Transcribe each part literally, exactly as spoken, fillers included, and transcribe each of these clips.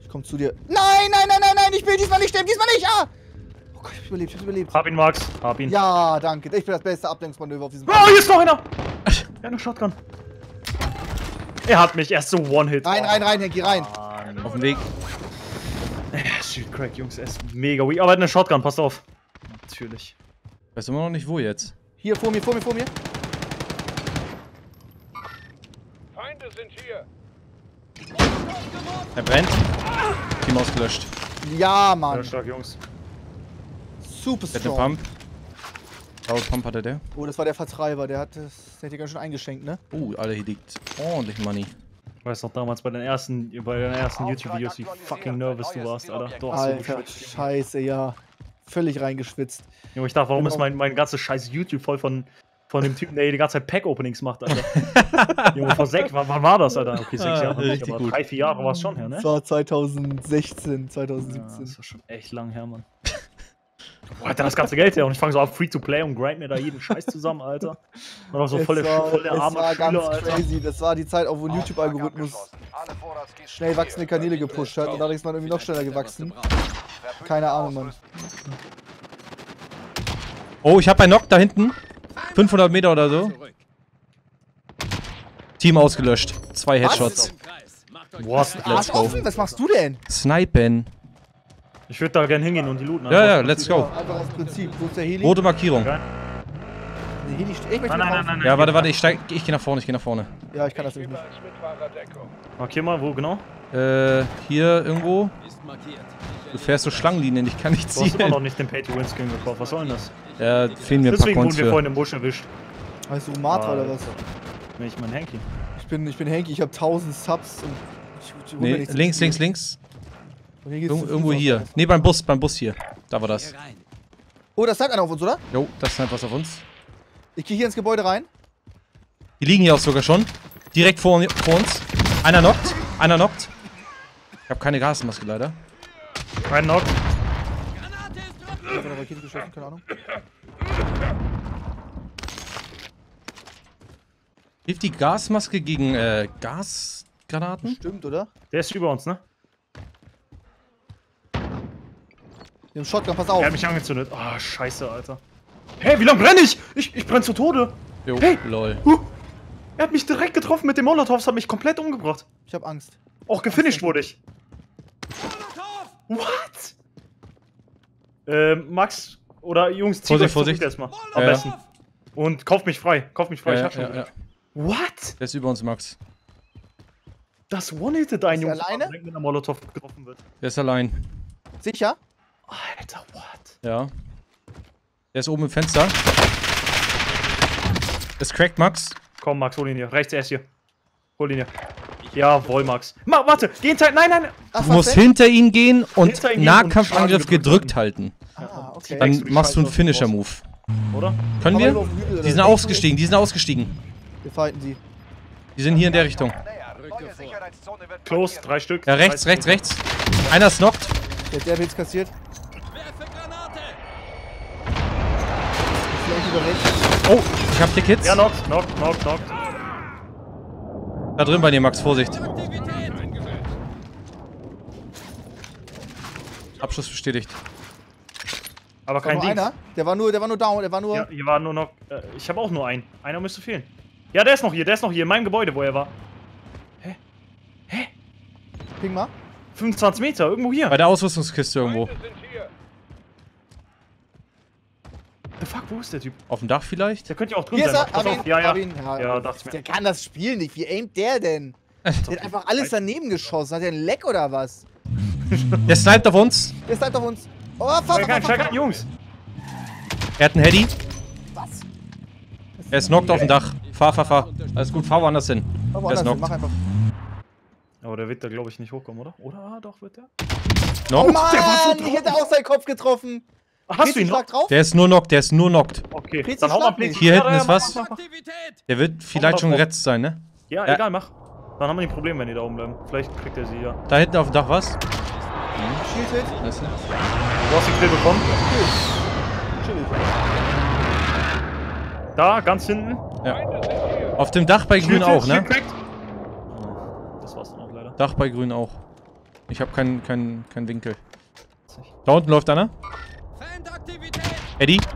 komm zu dir. Nein, nein, nein, nein, nein, ich will diesmal nicht sterben, diesmal nicht, ah! Oh Gott, ich hab überlebt, ich hab überlebt. Hab ihn, Max, hab ihn. Ja, danke, ich bin das beste Ablenkungsmanöver auf diesem Oh, hier ist noch einer! Ja, eine Shotgun. Er hat mich erst so One-Hit. Rein, rein, rein, Henki, rein. Mann. Auf dem Weg. Shield Crack, Jungs, er ist mega weak. Aber er hat eine Shotgun, passt auf. Natürlich. Weiß immer noch nicht, wo jetzt. Hier, vor mir, vor mir, vor mir. Feinde sind hier. Er brennt. Team ausgelöscht. Ja, Mann. Sehr stark, Jungs. Super Der hat eine strong. Pump. Blaue Pump hatte der. Oh, das war der Vertreiber, der hat das, der hat dir ganz schön eingeschenkt, ne? Oh, Alter, hier liegt ordentlich Money. Ich weiß noch damals bei den ersten, bei den ersten YouTube-Videos, wie fucking nervous du warst, Alter. Du hast so Alter, geschwitzt. scheiße, ja. Völlig reingeschwitzt. Junge, ich dachte, warum Genau. ist mein, mein ganzes scheiß YouTube voll von, von dem Typen, der die ganze Zeit Pack-Openings macht, Alter. Junge, vor sechs, wann, wann war das, Alter? Okay, sechs Ah, Jahre nicht, richtig aber gut. drei, vier Jahre war es schon her, ne? Das war zwanzig sechzehn, Ja, zwanzig siebzehn. das war schon echt lang her, Mann. Wo hat er das ganze Geld her? Und ich fange so an Free-to-Play und grind mir da jeden Scheiß zusammen, Alter. Und auch so Es voll der, war, voll der es arme war ganz Schüler, Alter. crazy. Das war die Zeit, auch wo ein YouTube-Algorithmus schnell wachsende Kanäle gepusht hat und dadurch ist man irgendwie noch schneller gewachsen. Keine Ahnung, Mann. Oh, ich hab einen Knock da hinten. fünfhundert Meter oder so. Team ausgelöscht. Zwei Headshots. What? Let's go. Offen, was machst du denn? Snipen. Ich würde da gerne hingehen und die looten. Ja, ja, einfach. let's go. Ja, einfach aus Prinzip. Wo ist der Heli? Rote Markierung. Okay. Der Heli steht. Ich möchte Nein, nein, nein, nein, nein. Ja, warte, warte, ich steig. Ich geh nach vorne, ich geh nach vorne. Ja, ich kann das nämlich nicht. Als Mitfahrerdeckung. Markier mal, wo genau? Äh, hier irgendwo. Du fährst so Schlangenlinien, ich kann nicht Du hast immer noch zielen. nicht den Pay-to-Win-Skin gekauft. Was soll denn das? Ja, fehlen mir ein paar Deswegen wurden Coins wir für. vorhin im Busch erwischt. Heißt du Matra oder was? Nee, ich mein Hanky. Ich bin, ich bin Henki, ich habe tausend Subs und ich, ich hol mir Nee, nichts links, zu links, spielen. links. Und hier geht's Irg zu irgendwo Fuß hier. aus. Nee, beim Bus, beim Bus hier. Da war das. Oh, da ist einer auf uns, oder? Jo, das ist etwas auf uns. Ich gehe hier ins Gebäude rein. Die liegen hier auch sogar schon. Direkt vor, vor uns. Einer knockt. Einer knockt. Ich habe keine Gasmaske leider. Ein Knock. Ich hab eine Rakete geschossen, keine Ahnung. Hilft die Gasmaske gegen äh, Gasgranaten? Stimmt, oder? Der ist über uns, ne? Dem Shotgun, pass Er auf. hat mich angezündet. Ah, scheiße, Alter. Hey, wie lange brenne ich? Ich, ich brenne zu Tode. Jo, Hey! lol. Huh. Er hat mich direkt getroffen mit dem Molotovs, hat mich komplett umgebracht. Ich hab Angst. Auch gefinisht wurde ich. What? Ähm, Max oder Jungs, zieht euch Vorsicht, zurück Vorsicht. erstmal. Am Ja. besten. Und kauft mich frei. Kauft mich frei. ich Ja, hab schon ja, ja. gesagt. What? Der ist über uns, Max. Das one-hitted ein Ist er Jungs, alleine? direkt mit einer Molotov getroffen wird. Der ist allein. Sicher? Alter, what? Ja. Der ist oben im Fenster. Ist cracked, Max. Komm, Max, hol ihn hier. Rechts erst hier. Hol ihn hier. Jawohl, Max. Ma warte, geh hinter. Nein, nein. Ach, Du was musst denn? hinter ihn gehen und Hinter ihn gehen Nahkampfangriff und Schlag gedrückt halten. Ah, okay. Dann Wechsel die machst du einen Scheiße Finisher-Move. Oder? Können Aber wir? über auf den Hügel oder Die sind so. ausgestiegen, die sind ausgestiegen. Wir fighten sie. Die sind hier in der Richtung. Close, drei Stück. Ja, rechts, rechts, rechts. Einer ist knockt. Der hat Airbaits kassiert. Vielleicht über rechts. Oh, ich hab die Kids. Ja, knock, knock, knock, knock. Da drin bei dir, Max, Vorsicht. Abschluss bestätigt. Aber War kein nur Ding. einer? Der war nur, der war nur down, der war nur. Ja, hier war nur noch. Äh, ich habe auch nur einen. Einer müsste fehlen. Ja, der ist noch hier, der ist noch hier in meinem Gebäude, wo er war. Hä? Hä? Ping mal. fünfundzwanzig Meter, irgendwo hier. Bei der Ausrüstungskiste irgendwo. Feinde sind hier. The fuck, wo ist der Typ? Auf dem Dach vielleicht? Der könnte ja auch drin Hier ist sein. er. Pass Hab auf. ihn, Ja, ja. hab ihn. Ja, dachte ich mir. Der kann das Spiel nicht. Wie aimt der denn? Der hat einfach alles daneben geschossen. Hat der einen Leck oder was? Der sniped auf uns. Der ist halt auf uns. Oh, fahr, fahr, Steig fahr, ein, steig fahr. ein, Jungs. Er hat einen Heady. Was? Er ist knockt auf dem Dach. Fahr, fahr, fahr. Alles gut, fahr woanders hin. Fahr Der ist woanders hin, mach knockt. einfach. Aber der wird da, glaube ich, nicht hochkommen, oder? Oder? Ah, doch, wird der. Oh Knockt. Mann, der war so ich hätte auch seinen Kopf getroffen. Ach, hast du ihn noch? Schlag drauf? Der ist nur knockt, der ist nur knockt. Okay, Pilz dann hau mal schlag Pilz. nicht. Hier Ja, hinten ja, ist mach, was. mach, mach. Der wird vielleicht schon gerettet sein, ne? Ja, Ja. egal, mach. Dann haben wir ein Problem, wenn die da oben bleiben. Vielleicht kriegt er sie ja. Da hinten auf dem Dach was? Shield Hit. Weißt du? Du hast den Kill bekommen. Chillig. Da, ganz hinten. Ja. Auf dem Dach bei Grün auch, ne? Shield cracked. Das war's dann auch leider. Dach bei Grün auch. Ich habe keinen kein, kein Winkel. Da unten läuft einer. Eddie.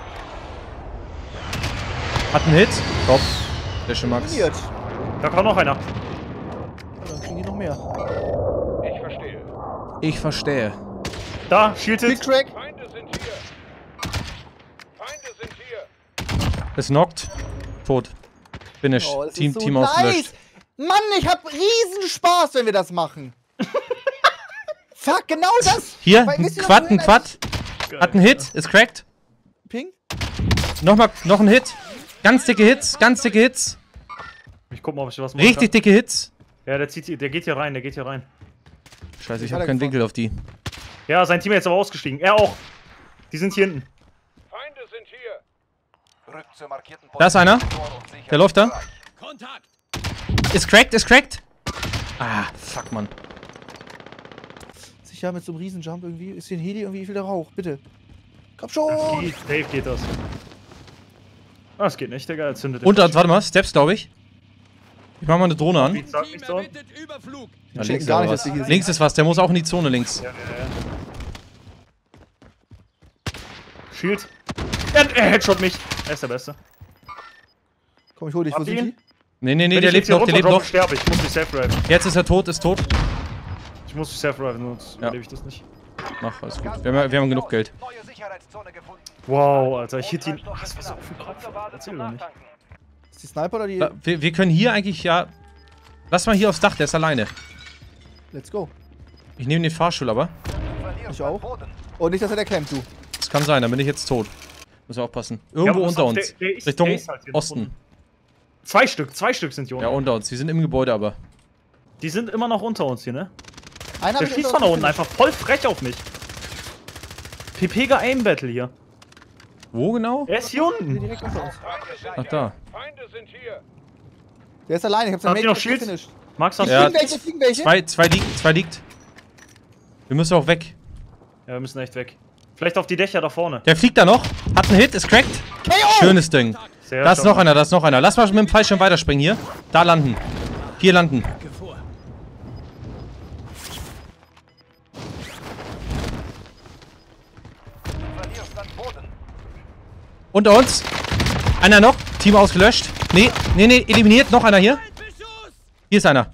Hat einen Hit. Top. Der schon Max. Trainiert. Da kommt noch einer. Ja, dann kriegen die noch mehr. Ich verstehe. Ich verstehe. Da, Shield Big Hit. Crack. Feinde sind hier. Feinde sind hier. Ist knockt. Tot. Finish. Oh, das Team, ist so Team nice. ausgelöscht. Mann, ich hab riesen Spaß, wenn wir das machen. Fuck, genau das. Hier, Weil, ein wisst ihr noch, Quad, ein wohin Quad. Hat einen Hit, ist cracked. Ping? Nochmal, noch ein Hit. Ganz dicke Hits, ganz dicke Hits. Ich guck mal, ob ich was machen Richtig dicke Hits. kann. Ja, der zieht, hier- der geht hier rein, der geht hier rein. Scheiße, ich Hat habe er keinen gefunden. Winkel auf die. Ja, sein Team ist aber ausgestiegen. Er auch. Die sind hier hinten. Feinde sind hier. Rückt zur markierten Da ist einer. Position und sichert Der läuft da. den Bereich. Ist cracked, ist cracked. Ah, fuck, Mann. Sicher mit so einem Riesenjump irgendwie. Ist hier ein Heli irgendwie viel der Rauch? Bitte. Komm schon. Geht, Dave geht das. Ah, das geht nicht, Digga. Er zündet den Und, Fisch. warte mal, Steps, glaube ich. Ich mach mal eine Drohne an. Sag nicht so. Ja, checken links, gar aber nicht, was. dass die hier sind. Links ist was, der muss auch in die Zone links. Ja, ja, ja. Shield. Er, er headshot mich. Er ist der Beste. Komm, ich hol dich. Wo Habt ihr sind ihn? die? Nee, nee, nee, Wenn der ich lebt jetzt hier noch, der lebt runterdroppe, noch. sterbe ich. Ich muss mich self-driven. Jetzt ist er tot, ist tot. Ich muss mich self-driven, sonst Ja. überlebe ich das nicht. Mach, alles gut. Wir haben, wir haben genug Geld. Neue Sicherheitszone gefunden. Wow, Alter, ich hit ihn. Ach, das war so auf dem Kopf. Erzähl doch nicht. Ist die Sniper oder die? Da- Wir, wir können hier eigentlich ja... Lass mal hier aufs Dach, der ist alleine. Let's go. Ich nehme den Fahrstuhl aber. Du verlierst Ich auch. an Boden. Oh, nicht, dass er der campt, du. Das kann sein, dann bin ich jetzt tot. Muss aufpassen. Irgendwo Ja, unter aber uns. der- der ist- Richtung der ist halt hier Osten. unten. Zwei Stück, zwei Stück sind hier unten. Ja, unter uns. Die sind im Gebäude aber. Die sind immer noch unter uns hier, ne? Einer Der hab ich schießt unter von da uns unten einfach voll frech auf mich. Pepega Aim Battle hier. Wo genau? Er ist hier gefunden. unten. Direkt unter uns. Ach, da. Feinde sind hier. Der ist alleine. Ich hab's Habt ihr noch Mate Shields? gefinisht. Max, hast Ja. du? Fliegen welche? Fliegen welche? Zwei, zwei liegt, zwei liegt. Wir müssen auch weg. Ja, wir müssen echt weg. Vielleicht auf die Dächer da vorne. Der fliegt da noch. Hat einen Hit, ist cracked. K O! Schönes Ding. Sehr Da ist stark. noch einer, da ist noch einer. Lass mal mit dem Fallschirm weiterspringen hier. Da landen. Hier landen. Du verlierst an Boden. Unter uns. Einer noch. Team ausgelöscht. Nee, nee, nee, eliminiert. Noch einer hier. Hier ist einer.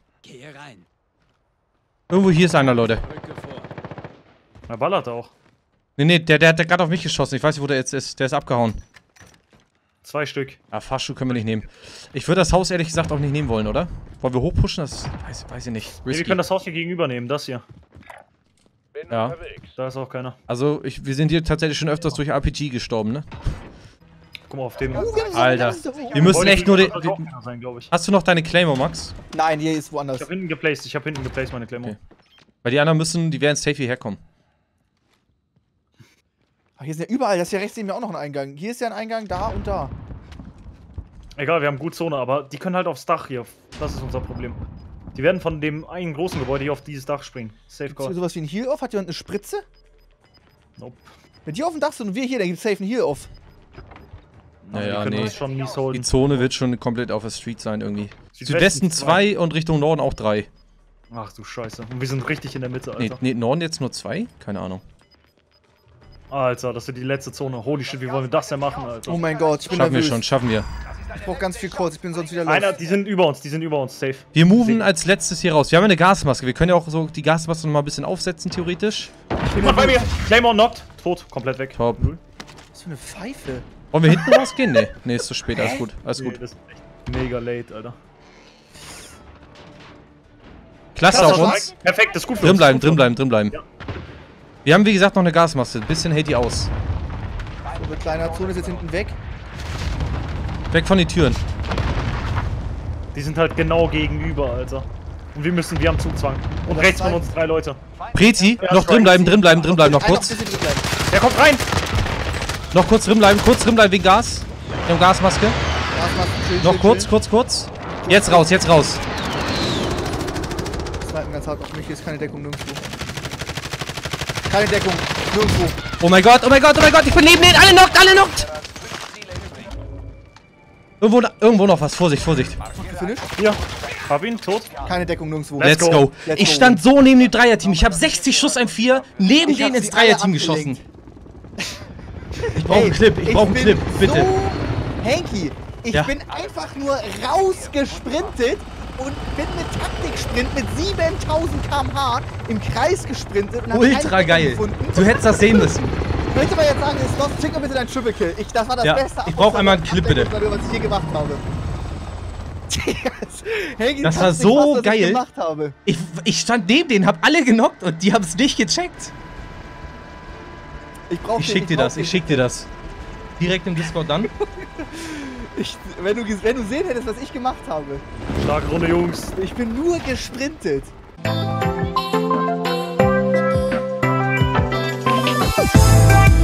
Irgendwo hier ist einer, Leute. Er ballert auch. Nee, nee, der, der hat gerade auf mich geschossen. Ich weiß nicht, wo der jetzt ist. Der ist abgehauen. Zwei Stück. Ah, Fahrstuhl können wir nicht nehmen. Ich würde das Haus ehrlich gesagt auch nicht nehmen wollen, oder? Wollen wir hochpushen? Das weiß, weiß ich nicht. Nee, wir Risky. können das Haus hier gegenüber nehmen, das hier. Bin Ja. unterwegs. Da ist auch keiner. Also, ich, wir sind hier tatsächlich schon öfters durch R P G gestorben, ne? Guck mal auf dem. Alter. Wir müssen echt nur den... Sollte auch keiner sein, glaube ich. Hast du noch deine Claymore, Max? Nein, hier ist woanders. Ich hab hinten geplaced, ich hab hinten geplaced meine Claymore. Okay. Weil die anderen müssen, die werden safe hierher kommen. Ach, hier sind ja überall. Das ist ja rechts neben mir auch noch ein Eingang. Hier ist ja ein Eingang, da und da. Egal, wir haben gut Zone, aber die können halt aufs Dach hier. Das ist unser Problem. Die werden von dem einen großen Gebäude hier auf dieses Dach springen. Safe Gibt's hier Call. sowas wie ein Heal-Off? Hat jemand eine Spritze? Nope. Wenn die auf dem Dach sind und wir hier, dann gibt's safe einen Heal-Off. Aber Naja, die können nee. uns schon mies Die holen. Zone wird schon komplett auf der Street sein irgendwie. Südwesten Südwesten zwei und Richtung Norden auch drei. Ach du Scheiße. Und wir sind richtig in der Mitte, Nee, Alter. nee, Norden jetzt nur zwei? Keine Ahnung. Alter, das wird die letzte Zone. Holy shit, wie wollen wir das denn machen, Alter? Oh mein Gott, ich bin Schaffen wir nervös. schon, schaffen wir. Ich brauch ganz viel Calls, ich bin sonst wieder Einer, los. die sind über uns, die sind über uns, safe. Wir moven als letztes hier raus. Wir haben eine Gasmaske. Wir können ja auch so die Gasmaske noch mal ein bisschen aufsetzen, theoretisch. Jemand bei mir! Claymore knockt. Tot, komplett weg. Top. Was für eine Pfeife. Wollen wir hinten rausgehen? Nee, nee, ist zu spät. Alles gut, alles Nee, gut. das ist echt mega late, Alter. Klasse auf uns. Perfekt, das ist gut für Drin uns. bleiben, drin bleiben, drin bleiben. Ja. Wir haben wie gesagt noch eine Gasmaske. Bisschen hält die aus. So eine kleine Zone ist jetzt hinten weg. Weg von den Türen. Die sind halt genau gegenüber, Alter. Und wir müssen, wir haben Zugzwang. Und rechts von uns drei Leute. Prezi, Ja, noch drin bleiben, drin bleiben, drin bleiben, noch Einer kurz. ein bisschen drin bleiben. Der kommt rein! Noch kurz drin bleiben, kurz drin bleiben wegen Gas. Wir haben Gasmaske. Gasmasken, chill, Noch chill, kurz, chill. kurz, kurz. Jetzt raus, jetzt raus. Snipen ganz hart auf mich, hier ist keine Deckung nirgendwo. Keine Deckung, nirgendwo. Oh mein Gott, oh mein Gott, oh mein Gott, ich bin neben denen. Alle knockt, alle knockt. Irgendwo, irgendwo noch was. Vorsicht, Vorsicht. Gefinisht? Hier. Hab ihn, tot. Keine Deckung nirgendwo. Let's go. go. Let's Ich go. stand so neben dem Dreierteam. Ich habe sechzig Schuss M vier neben Ich hab denen ins sie alle Dreierteam geschossen. abgelenkt. Ich brauche einen Clip. Ich brauche einen bin Clip. Bitte. So Hanky, ich Ja. bin einfach nur rausgesprintet und bin mit Taktiksprint mit siebentausend Kilometer pro Stunde im Kreis gesprintet. Und hab Ultra keine geil. Deckung gefunden. Du hättest das sehen müssen. Ich möchte mal jetzt sagen, es Lost, schick mir bitte deinen Triple Kill. Ich, das war das Ja, Beste. ich brauch einmal einen Clip, bitte. Was ich hier gemacht habe. Hanky, Das du war kannst so nicht fassen, was geil. Ich gemacht habe. Ich, ich stand neben denen, hab alle genockt und die haben es nicht gecheckt. Ich, brauch Ich den, schick dir brauch das. den. Ich schick dir das. Direkt im Discord dann. Ich, wenn, du, ges- wenn du sehen hättest, was ich gemacht habe. Starke Runde, Jungs. Ich bin nur gesprintet. We'll be right back.